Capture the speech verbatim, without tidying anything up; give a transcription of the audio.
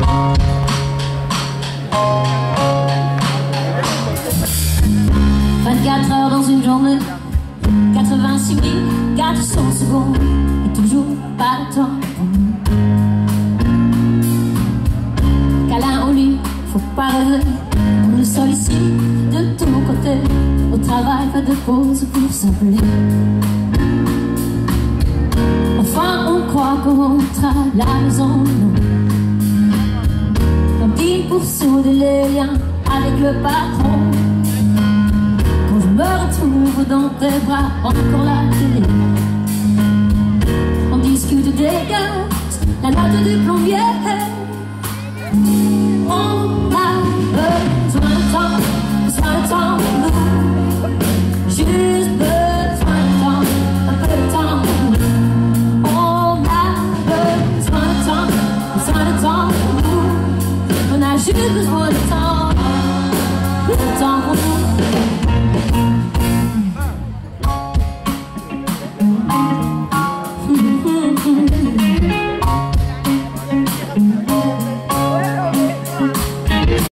vingt-quatre heures dans une journée, quatre-vingt-six mille quatre cents secondes, et toujours pas le temps pour nous. Câlin au lit, faut pas rêver, on nous sollicite de tous côtés. Au travail, pas de pause pour s'appeler. Enfin, on croit qu'on rentre à la maison, non. On dit pour souder les liens avec le patron. Quand je me retrouve dans tes bras, encore la télé. On discute des gaz, la note du plombier. On a besoin de temps, besoin de temps pour nous. Juste besoin de temps, un peu de temps pour nous. On a besoin de temps, besoin de temps pour nous. On a juste besoin de temps.